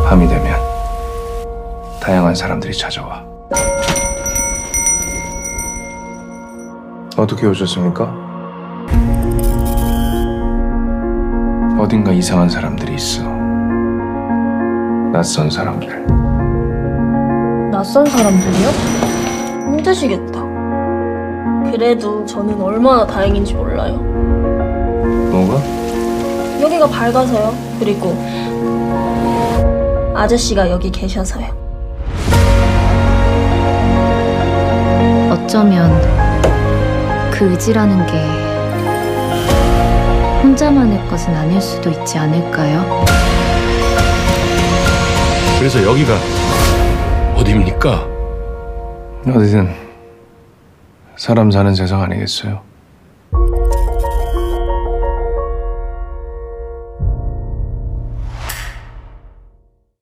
밤이 되면 다양한 사람들이 찾아와. 어떻게 오셨습니까? 어딘가 이상한 사람들이 있어. 낯선 사람들. 낯선 사람들이요? 힘드시겠다. 그래도 저는 얼마나 다행인지 몰라요. 뭐가? 여기가 밝아서요. 그리고 아저씨가 여기 계셔서요. 어쩌면 그 의지라는 게 혼자만의 것은 아닐 수도 있지 않을까요? 그래서 여기가 어디입니까? 어디든 사람 사는 세상 아니겠어요?